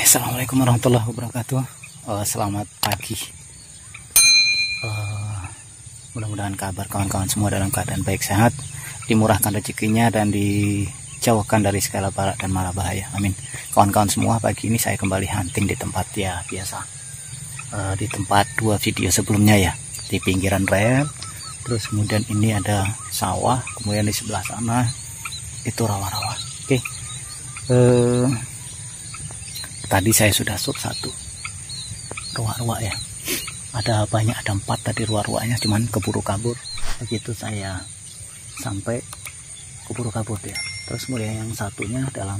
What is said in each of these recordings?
Assalamualaikum warahmatullahi wabarakatuh. Selamat pagi. Mudah-mudahan kabar kawan-kawan semua dalam keadaan baik sehat, dimurahkan rezekinya dan dijauhkan dari segala balak dan mara bahaya. Amin. Kawan-kawan semua, pagi ini saya kembali hunting di tempat ya biasa. Di tempat dua video sebelumnya ya, di pinggiran rel. Terus kemudian ini ada sawah, kemudian di sebelah sana itu rawa-rawa. Oke. Tadi saya sudah shoot satu ruak-ruak ya, ada banyak, ada 4 tadi ruak-ruaknya, cuman keburu kabur. Begitu saya sampai keburu kabur ya. Terus kemudian yang satunya dalam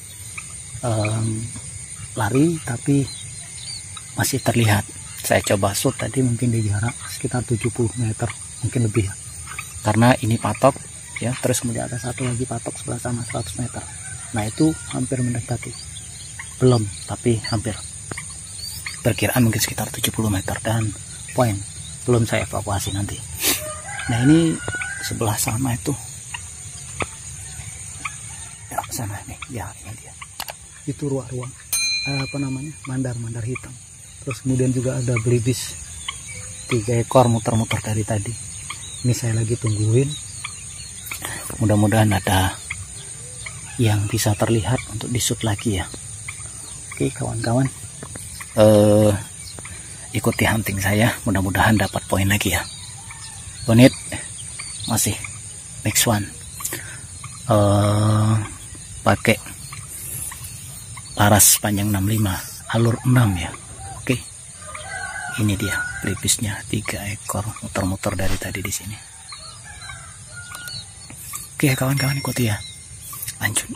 lari tapi masih terlihat. Saya coba shoot tadi mungkin di jarak sekitar 70 meter mungkin lebih ya, karena ini patok ya. Terus kemudian ada satu lagi patok sebelah sana 100 meter. Nah itu hampir mendekati, belum tapi hampir, perkiraan mungkin sekitar 70 meter dan poin belum saya evakuasi nanti. Nah ini sebelah sana itu ya, sana nih ya, ini dia, itu ruang-ruang apa namanya, mandar hitam. Terus kemudian juga ada belibis 3 ekor muter-muter dari tadi. Ini saya lagi tungguin, mudah-mudahan ada yang bisa terlihat untuk di shoot lagi ya. Oke kawan-kawan, ikuti hunting saya, mudah-mudahan dapat poin lagi ya. Bonit masih next one, pakai laras panjang 65, alur 6 ya. Oke, ini dia pelipis-nya 3 ekor muter-muter dari tadi di sini. Oke kawan-kawan, ikuti ya, lanjut.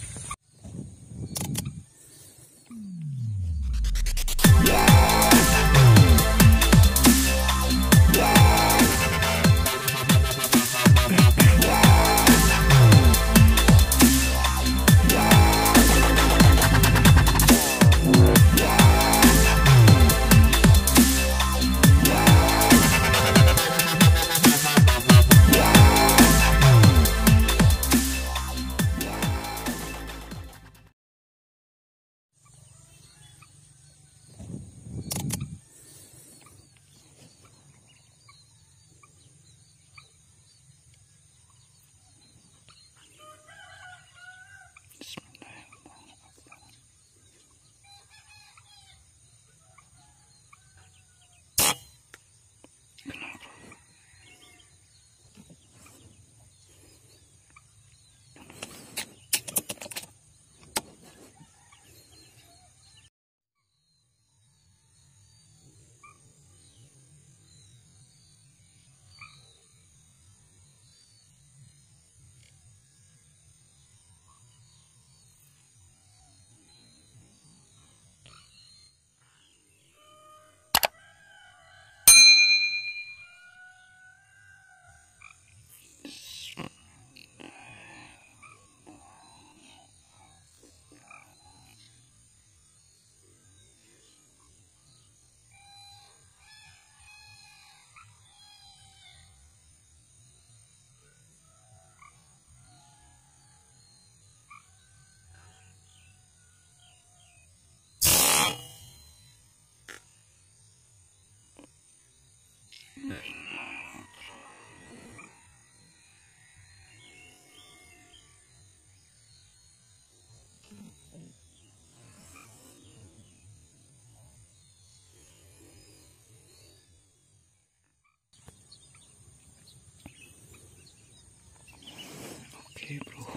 Oke bro,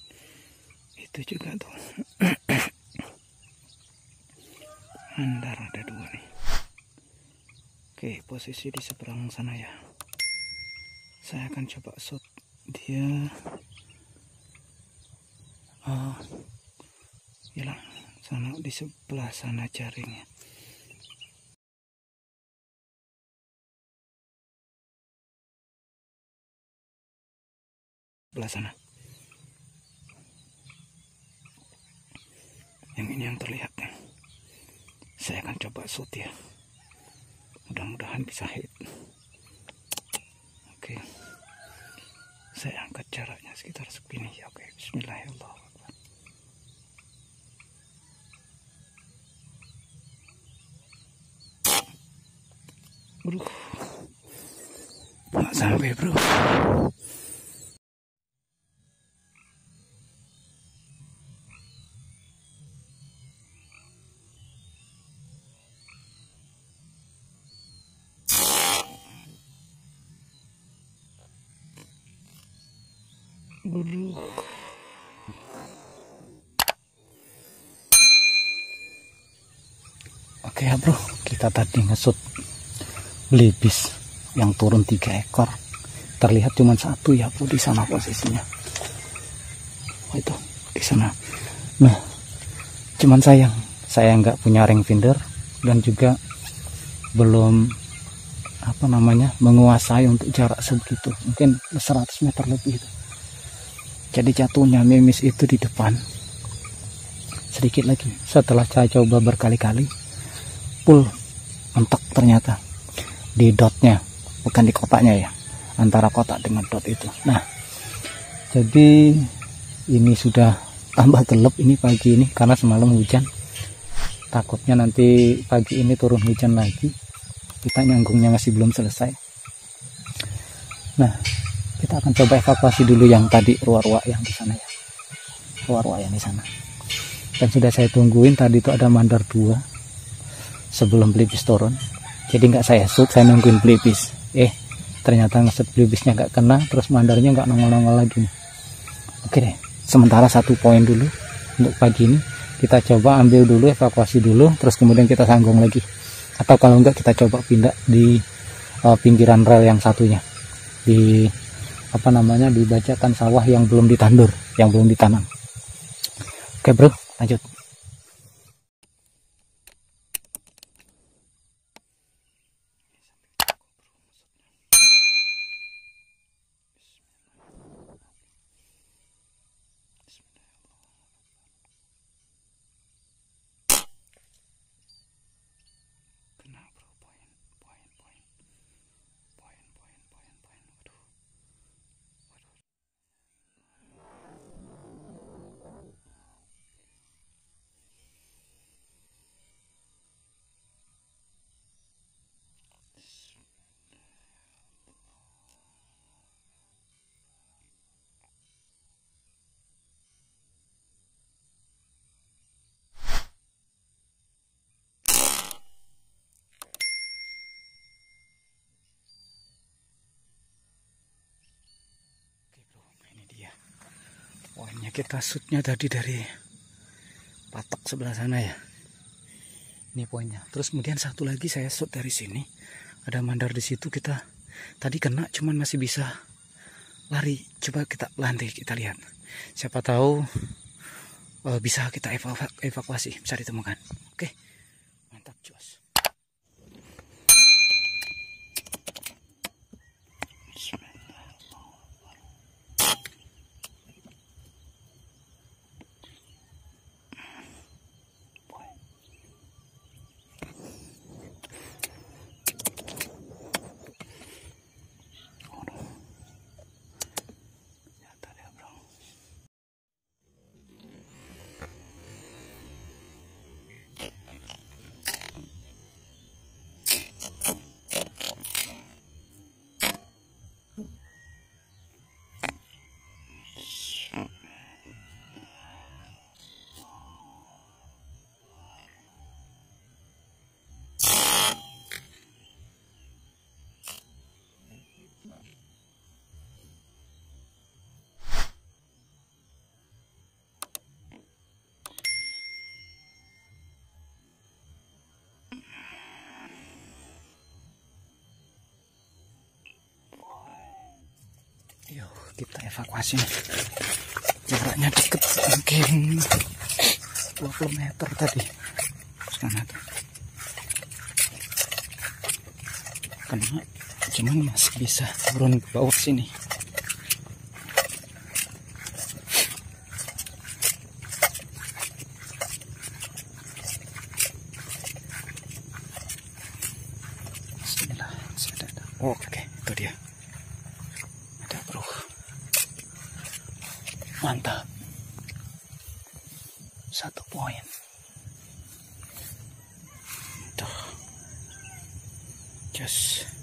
itu juga tuh mandar ada 2 nih. Oke, posisi di seberang sana ya, saya akan coba shoot dia. Hilang sana, di sebelah sana jaringnya. Sebelah sana. Yang ini yang terlihat. Saya akan coba shoot ya, mudah-mudahan bisa hit. Oke, saya angkat jaraknya sekitar segini ya. Oke, bismillahirrahmanirrahim. Bro, nggak sampai bro. Oke ya bro, kita tadi ngesut belibis yang turun 3 ekor. Terlihat cuma 1 ya bro di sana posisinya. Oh, itu di sana. Nah, cuman saya nggak punya ring finder dan juga belum menguasai untuk jarak segitu, mungkin 100 meter lebih itu. Jadi jatuhnya mimis itu di depan sedikit lagi. Setelah saya coba berkali-kali, full mentok ternyata di dotnya, bukan di kotaknya ya, antara kotak dengan dot itu. Nah, jadi ini sudah tambah gelap ini pagi ini karena semalam hujan. Takutnya nanti pagi ini turun hujan lagi, kita nyanggungnya masih belum selesai. Nah, kita akan coba evakuasi dulu yang tadi ruak-ruak yang di sana ya, ruak-ruak yang di sana. Dan sudah saya tungguin tadi itu ada mandar 2 sebelum belibis turun. Jadi nggak saya shoot, saya nungguin belibis. Ternyata ngesut belibisnya nggak kena, terus mandarnya nggak nongol-nongol lagi. Oke deh, sementara 1 poin dulu untuk pagi ini. Kita coba ambil dulu, evakuasi dulu, terus kemudian kita sanggung lagi. Atau kalau enggak kita coba pindah di pinggiran rel yang satunya, di dibajakan sawah yang belum ditandur, yang belum ditanam. Oke bro, lanjut. Poinnya kita shootnya tadi dari patok sebelah sana ya, ini poinnya. Terus kemudian satu lagi saya shoot dari sini, ada mandar di situ. Kita tadi kena, cuman masih bisa lari. Coba kita lantai, kita lihat, siapa tahu bisa kita evakuasi, bisa ditemukan. Oke, mantap jos. Yuk kita evakuasi. Jaraknya deket, mungkin 20 meter tadi sana tuh. Karena cuman masih bisa turun ke bawah sini. Bismillah, sudah ada. Oke, itu dia. Ada bro. Mantap. 1 poin. Tuh. Just